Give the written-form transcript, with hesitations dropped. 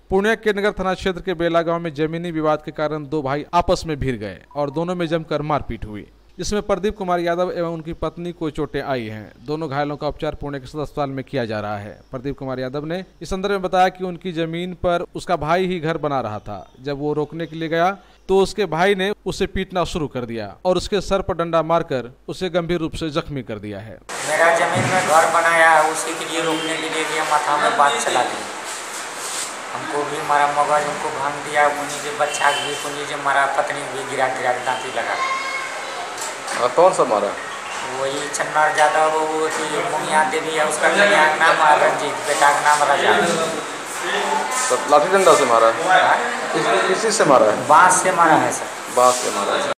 पूर्णिया के नगर थाना क्षेत्र के बेला गांव में जमीनी विवाद के कारण दो भाई आपस में भिड़ गए और दोनों में जमकर मारपीट हुई, जिसमें प्रदीप कुमार यादव एवं उनकी पत्नी को चोटें आई हैं। दोनों घायलों का उपचार पुणे के सदर अस्पताल में किया जा रहा है। प्रदीप कुमार यादव ने इस संदर्भ में बताया कि उनकी जमीन पर उसका भाई ही घर बना रहा था। जब वो रोकने के लिए गया तो उसके भाई ने उसे पीटना शुरू कर दिया और उसके सर पर डंडा मारकर उसे गंभीर रूप से जख्मी कर दिया है। मेरा जमीन में घर बनाया है, उसी के लिए रोकने के लिए गया, माथा में बात चला दी, हमको भी मारा, मगज उनको भांग दिया, उन्हीं के बच्चा भी उन्हीं से मारा, पत्नी भी गिरा दांती लगा। कौन सा मारा? वही चन्नार यादव, वो मुनिया देवी है, उसका कन्या का नाम है रंजीत, बेटा का नाम राजा। तो लाठी डंडा से मारा है? किसी से मारा है? बांस से मारा है सर। बांस से मारा है।